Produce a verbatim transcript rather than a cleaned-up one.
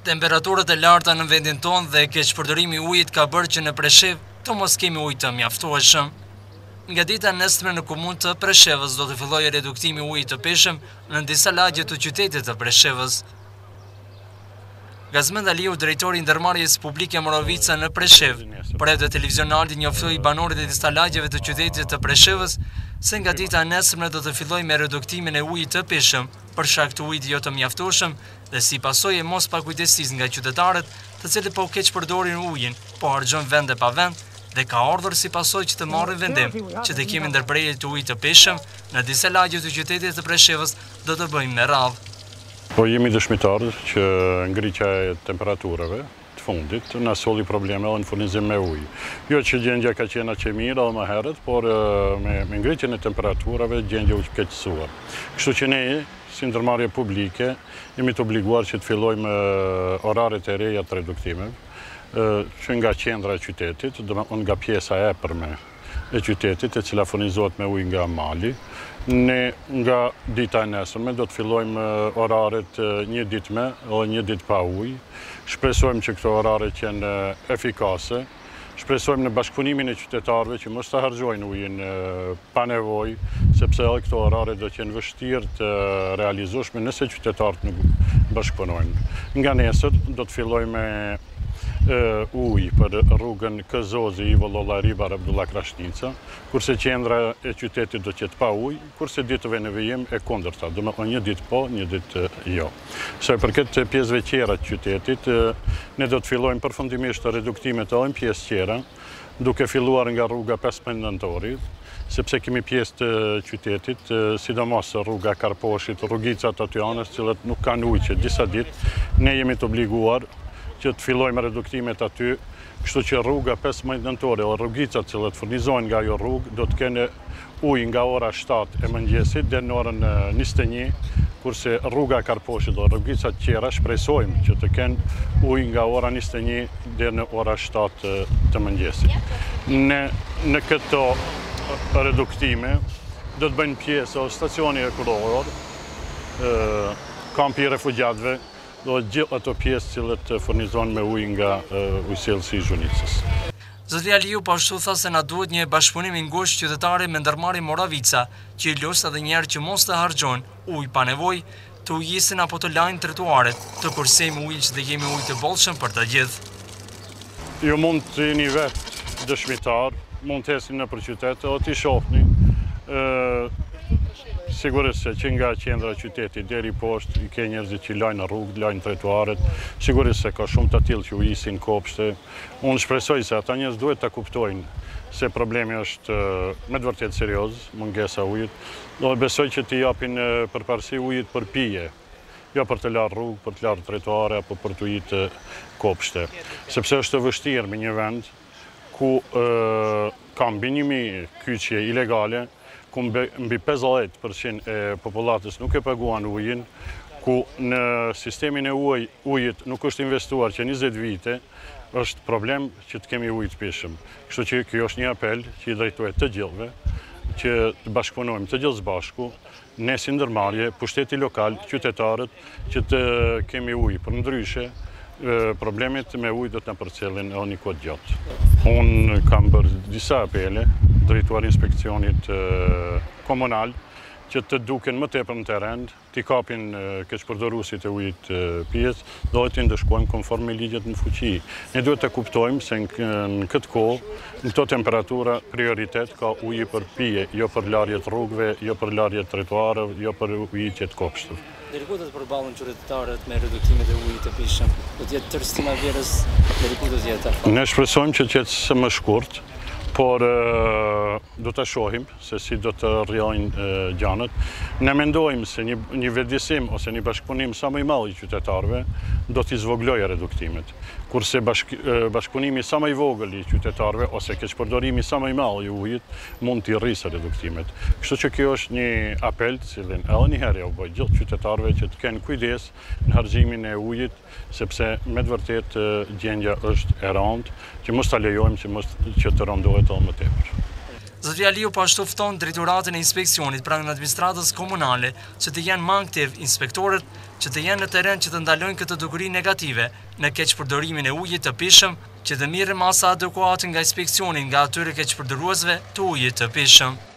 Temperaturët e larta në vendin tonë dhe keqpërdorimi i ujit ka bërë që në Preshev të mos kemi ujë të mjaftueshëm. Nga dita e nesërme në komunë të Preshevës do të fillojë reduktimi i ujit të peshëm në disa lagje të qytetit të Preshevës. Gazmend Aliu, drejtori i ndërmarrjes publike Morovica në Preshev, për edhe televizionali njoftoi banorët e disa lagjeve të qytetit të Preshevës se nga dita e nesërme do të fillojë me reduktimin e ujit të peshëm për shkak të ujit jo të mjaftueshëm dhe si pasojë e mos pakujdesis nga qytetarët, të cilët po keq përdorin ujin, po harxhojnë vend e pa vend dhe ka ardhur si pasojë që të marrin vendim që të kemi ndërprerje të ujit të peshëm në disa lagje të qytetit të Preshevës do të bëjmë me radhë. Po jemi dëshmitarë që ngritja e temperaturave të fundit na solli probleme edhe në furnizim me ujë. Jo që gjendja ka qenë aq e mirë edhe më herët, por me, me ngritjen e temperaturave gjendja u keqësua. Kështu që ne, si ndërmarrje publike, jemi të obliguar që të fillojmë oraret e reja të reduktimeve, që nga qendra e qytetit, nga pjesa e epërme e qytetit, e cila furnizohet me ujë nga mali. Ne nga dita e nesërme do të fillojmë oraret një ditë me dhe një ditë pa ujë. Shpresojmë që këto orare të jenë efikase. Shpresojmë në bashkëpunimin e qytetarëve që mos të harxojnë ujin pa nevojë, sepse edhe këto orare do të jenë vështirë të realizoshme nëse qytetarët nuk bashkëpunojnë. Nga nesër do të fillojmë me ujë për rrugën Këzozi, Ivo Lolla Ribar, Abdullah Krashnica, kurse qendra e qytetit do të jetë pa ujë, kurse ditëve në vijim e kundërta, do të thonë një ditë po, një ditë jo. Sa i përket pjesëve tjera të qytetit, ne do të fillojmë përfundimisht reduktimet edhe në pjesë tjera, duke filluar nga rruga pesëmbëdhjetë nëntorit, sepse kemi pjesë të qytetit, sidomos rruga Karposhit, rrugica të Tatianës, cilët nuk kanë ujë që disa ditë, ne jemi të obliguar që të fillojmë reduktimet aty, kështu që rruga pesëmbëdhjetë nëntori dhe rrugicat që të furnizojnë nga ajo rrugë do të kenë ujë nga ora shtatë e mëngjesit deri në orën njëzet e një, kurse rruga Karposhit dhe rrugicat tjera shpresojmë që të kenë ujë nga ora njëzet e një deri në ora shtatë të mëngjesit. Ne në këto reduktime do të bëjnë pjesë stacioni ekologjor, kampi i refugjatëve, do gjithë ato pjesë cilët furnizon me ujë nga ujësjellësi i Zhunicës. Zoti Aliu pashtu tha se na duhet një bashkëpunim i ngushtë qytetare me ndërmarrjen Morovica, që i los edhe njerë që mos të harxhojnë ujë pa nevojë, të ujësin apo të lajnë trotuaret, të kursejmë ujë që të kemi ujë të bollshëm për të gjithë. Ju mund të jeni vetë dëshmitar, mund të ecni nëpër qytet edhe t'i shohni. Sigurisht se që nga qendra e qytetit deri poshtë i ke njerëzit që lajnë rrugë, lajnë trotuaret, sigurisht se ka shumë të tillë që ujisin kopshte. Unë shpresoj se ata njerëz duhet ta kuptojnë se problemi është me të vërtetë serioz, mungesa e ujit, do besoj që t'i japin përparësi ujit për pije, jo për të larë rrugë, për të larë trotuare apo për të ujit kopshte. Sepse është e vështirë me një vend ku ka mbi një mijë kyçje ilegale, ku mbi pesëdhjetë përqind e popullatës nuk e paguan ujin, ku në sistemin e ujit nuk është investuar që njëzet vite, është problem që të kemi ujë të peshëm. Kështu që kjo është një apel që i drejtohet të gjithëve, që të bashkëpunojmë të gjithë së bashku, ne si ndërmarrje, pushteti lokal, qytetarët, që të kemi ujë. Për ndryshe, problemet me ujë do të na përcjellin edhe një kohë gjatë. Unë kam bërë disa apele drejtuar inspeksionit komunal që të duken më tepër në teren, t'i kapin keqpërdoruesit e ujit pijes, do t'i ndëshkojmë konform me ligjet në fuqi. Ne duhet të kuptojmë se në këtë kohë, në këto temperatura, prioritet ka uji për pije, jo për larjet rrugëve, jo për larjet trotuareve, jo për ujitjet kopshtëve. Deri ku do të përballen qytetarët me reduktimet e ujit të peshëm? Do të jetë tërë stimaverës deri ku do të jetë? Ne shpresojmë që të jetë së më shkurt, por do të shohim se si do të rrjojnë gjanët. Ne mendojmë se një vetëdijsim ose një bashkëpunim sa më i madh i qytetarëve do t'i zvoglojë reduktimet. Kurse bashkëpunimi sa më i vogël i qytetarëve ose keqpërdorimi sa më i madh i ujit mund t'i rrisë reduktimet. Kështu që kjo është një apel të cilin edhe një herë ja u bëj gjithë qytetarëve që të kenë kujdes në harximin e ujit, sepse me të vërtetë gjendja është e rëndë, që mos ta lejojmë që mos që të rëndohet edhe më tepër. Zotëria Liu po ashtu fton drejtoratën e inspeksionit pranë administratës komunale që të jenë më aktiv inspektorët që të jenë në teren që të ndalojnë këtë dukuri negative në keqpërdorimin e ujit të pishëm, që të mirën masa adekuate nga inspeksionin nga atyre keqpërdoruesve të ujit të pishëm.